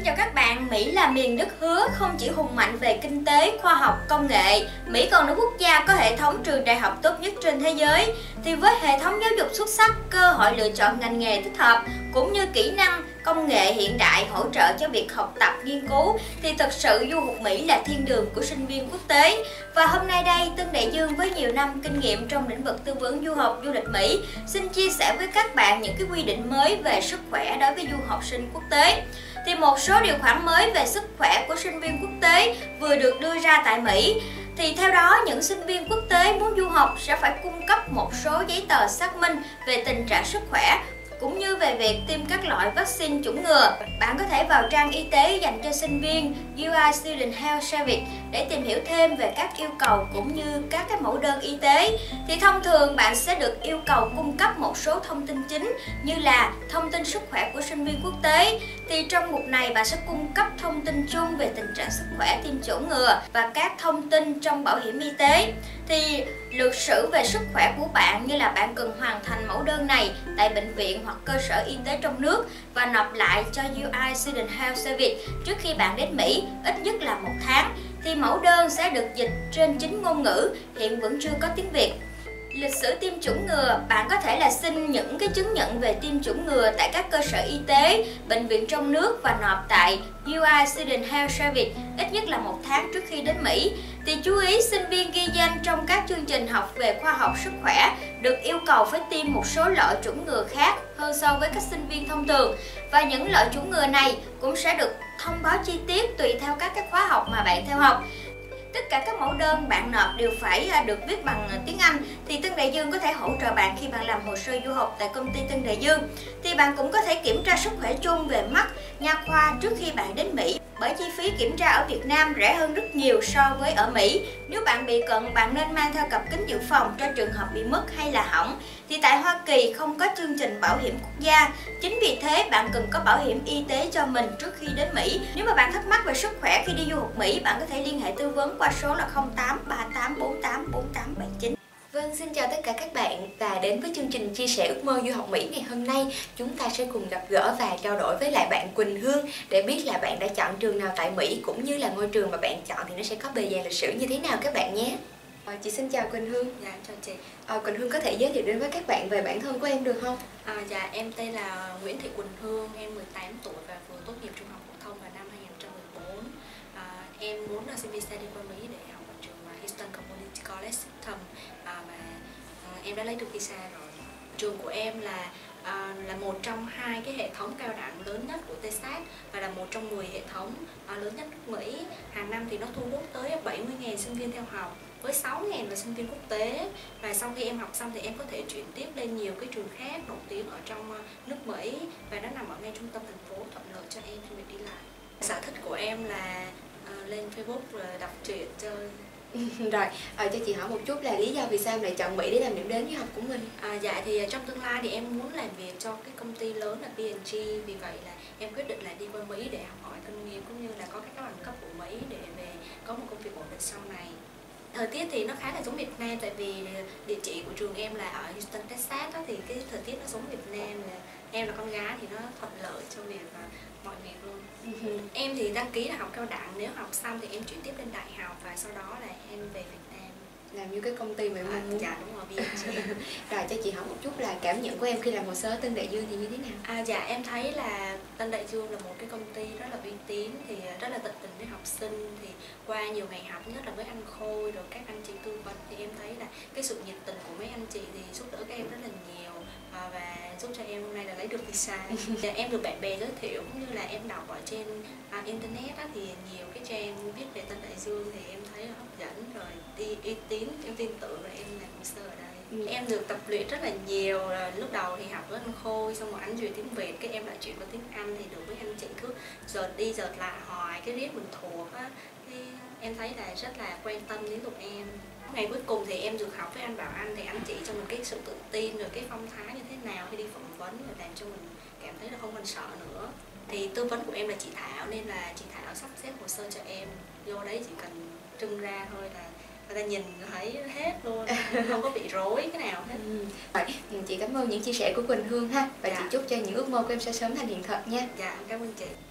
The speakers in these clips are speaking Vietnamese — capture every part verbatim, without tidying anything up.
chào các bạn. Mỹ là miền đất hứa không chỉ hùng mạnh về kinh tế, khoa học, công nghệ. Mỹ còn là quốc gia có hệ thống trường đại học tốt nhất trên thế giới. Thì với hệ thống giáo dục xuất sắc, cơ hội lựa chọn ngành nghề thích hợp cũng như kỹ năng, công nghệ hiện đại hỗ trợ cho việc học tập, nghiên cứu thì thật sự du học Mỹ là thiên đường của sinh viên quốc tế. Và hôm nay đây, Tân Đại Dương với nhiều năm kinh nghiệm trong lĩnh vực tư vấn du học du lịch Mỹ xin chia sẻ với các bạn những cái quy định mới về sức khỏe đối với du học sinh quốc tế. Thì một số điều khoản mới về sức khỏe của sinh viên quốc tế vừa được đưa ra tại Mỹ. Thì theo đó, những sinh viên quốc tế muốn du học sẽ phải cung cấp một số giấy tờ xác minh về tình trạng sức khỏe cũng như về việc tiêm các loại vaccine chủng ngừa. Bạn có thể vào trang y tế dành cho sinh viên u i Student Health Service để tìm hiểu thêm về các yêu cầu cũng như các cái mẫu đơn y tế. Thì thông thường bạn sẽ được yêu cầu cung cấp một số thông tin chính như là thông tin sức khỏe của sinh viên quốc tế. Thì trong mục này bạn sẽ cung cấp thông tin chung về tình trạng sức khỏe, tiêm chủng ngừa và các thông tin trong bảo hiểm y tế. Thì lược sử về sức khỏe của bạn như là bạn cần hoàn thành mẫu đơn này tại bệnh viện hoặc cơ sở y tế trong nước và nộp lại cho u i Student Health Service trước khi bạn đến Mỹ ít nhất là một tháng. Thì mẫu đơn sẽ được dịch trên chín ngôn ngữ, hiện vẫn chưa có tiếng Việt. Lịch sử tiêm chủng ngừa, bạn có thể là xin những cái chứng nhận về tiêm chủng ngừa tại các cơ sở y tế, bệnh viện trong nước và nộp tại u i Student Health Service ít nhất là một tháng trước khi đến Mỹ. Thì chú ý sinh viên ghi danh trong các chương trình học về khoa học sức khỏe được yêu cầu phải tiêm một số loại chủng ngừa khác hơn so với các sinh viên thông thường. Và những loại chủng ngừa này cũng sẽ được thông báo chi tiết tùy theo các cái khóa học mà bạn theo học. Tất cả các mẫu đơn bạn nộp đều phải được viết bằng tiếng Anh. Thì Tân Đại Dương có thể hỗ trợ bạn khi bạn làm hồ sơ du học tại công ty Tân Đại Dương. Thì bạn cũng có thể kiểm tra sức khỏe chung về mắt, nha khoa trước khi bạn đến Mỹ. Bởi chi phí kiểm tra ở Việt Nam rẻ hơn rất nhiều so với ở Mỹ. Nếu bạn bị cận, bạn nên mang theo cặp kính dự phòng cho trường hợp bị mất hay là hỏng. Thì tại Hoa Kỳ không có chương trình bảo hiểm quốc gia. Chính vì thế bạn cần có bảo hiểm y tế cho mình trước khi đến Mỹ. Nếu mà bạn thắc mắc về sức khỏe khi đi du học Mỹ, bạn có thể liên hệ tư vấn qua số là không tám ba tám bốn tám bốn tám bảy chín. Vâng, xin chào tất cả các bạn và đến với chương trình chia sẻ ước mơ du học Mỹ ngày hôm nay. Chúng ta sẽ cùng gặp gỡ và trao đổi với lại bạn Quỳnh Hương để biết là bạn đã chọn trường nào tại Mỹ cũng như là ngôi trường mà bạn chọn thì nó sẽ có bề dày lịch sử như thế nào các bạn nhé. À, chị xin chào Quỳnh Hương. Dạ, chào chị. À, Quỳnh Hương có thể giới thiệu đến với các bạn về bản thân của em được không? À, dạ, em tên là Nguyễn Thị Quỳnh Hương, em mười tám tuổi và vừa tốt nghiệp trung học phổ thông vào năm hai nghìn không trăm mười bốn. À, em muốn là xin visa đi qua Mỹ để học ở trường Houston Community College System à, và à, em đã lấy được visa rồi. Trường của em là à, là một trong hai cái hệ thống cao đẳng lớn nhất của Texas và là một trong mười hệ thống à, lớn nhất nước Mỹ. Hàng năm thì nó thu hút tới bảy mươi nghìn sinh viên theo học với sáu nghìn là sinh viên quốc tế. Và sau khi em học xong thì em có thể chuyển tiếp lên nhiều cái trường khác nổi tiếng ở trong nước Mỹ và nó nằm ở ngay trung tâm thành phố, thuận lợi cho em khi mình đi lại. Sở thích của em là uh, lên Facebook rồi đọc truyện chơi. Rồi, à, cho chị hỏi một chút là lý do vì sao em lại chọn Mỹ để làm điểm đến du học của mình? À, dạ thì trong tương lai thì em muốn làm việc cho cái công ty lớn là pê and giê, vì vậy là em quyết định là đi qua Mỹ để học hỏi kinh nghiệm cũng như là có các bằng cấp của Mỹ để về có một công việc ổn định sau này. Thời tiết thì nó khá là giống Việt Nam tại vì địa chỉ của trường em là ở Houston, Texas đó, thì cái thời tiết nó giống Việt Nam. Em là con gái thì nó thuận lợi cho việc mọi việc luôn. Uh-huh. Em thì đăng ký là học cao đẳng, nếu học xong thì em chuyển tiếp lên đại học và sau đó là em về Việt Nam làm như cái công ty mà em à, muốn. Dạ đúng rồi, pê and giê. Rồi cho chị hỏi một chút là cảm nhận của em khi làm hồ sơ Tân Đại Dương thì như thế nào? À, dạ em thấy là Tân Đại Dương là một cái công ty rất là uy tín, thì rất là tận tình với học sinh. Thì qua nhiều ngày học, nhất là với anh Khôi rồi các anh chị tư vấn, thì em thấy là cái sự nhiệt tình của mấy anh chị thì giúp đỡ các em rất là nhiều à, và giúp cho em hôm nay là lấy được visa. Em được bạn bè giới thiệu cũng như là em đọc ở trên à, internet á, thì nhiều cái trang viết về Tân Đại Dương thì em thấy là hấp dẫn rồi đi uy tín, em tin tưởng rồi em làm hồ sơ ở đây. Ừ. Em được tập luyện rất là nhiều. Lúc đầu thì học với anh Khôi, xong rồi anh duyệt tiếng Việt, cái em lại chuyển qua tiếng Anh, thì được với anh chị cứ dợt đi dợt lại hoài cái riết mình thuộc á, thì em thấy là rất là quan tâm đến tụi em. Ngày cuối cùng thì em được học với anh Bảo Anh, thì anh chỉ cho mình cái sự tự tin rồi cái phong thái như thế nào khi đi phỏng vấn, rồi làm cho mình cảm thấy là không còn sợ nữa. Thì tư vấn của em là chị Thảo, nên là chị Thảo sắp xếp hồ sơ cho em, vô đấy chỉ cần trưng ra thôi là người ta nhìn thấy hết luôn, không có bị rối cái nào hết. Ừ. Rồi, chị cảm ơn những chia sẻ của Quỳnh Hương ha, và dạ. Chị chúc cho những ước mơ của em sẽ sớm thành hiện thực nha. Dạ, cảm ơn chị.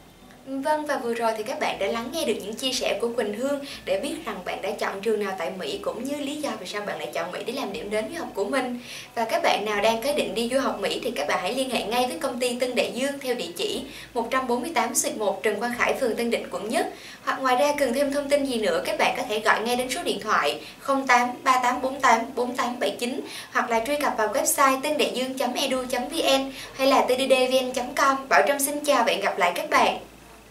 Vâng, và vừa rồi thì các bạn đã lắng nghe được những chia sẻ của Quỳnh Hương để biết rằng bạn đã chọn trường nào tại Mỹ cũng như lý do vì sao bạn lại chọn Mỹ để làm điểm đến du học của mình. Và các bạn nào đang có định đi du học Mỹ thì các bạn hãy liên hệ ngay với công ty Tân Đại Dương theo địa chỉ một trăm bốn mươi tám xuyệt một Trần Quang Khải, phường Tân Định, quận Nhất. Hoặc ngoài ra cần thêm thông tin gì nữa, các bạn có thể gọi ngay đến số điện thoại không tám ba tám bốn tám bốn tám bảy chín hoặc là truy cập vào website tân đại dương chấm e d u chấm v n hay là t d d v n chấm com. Bảo Trâm xin chào và hẹn gặp lại các bạn.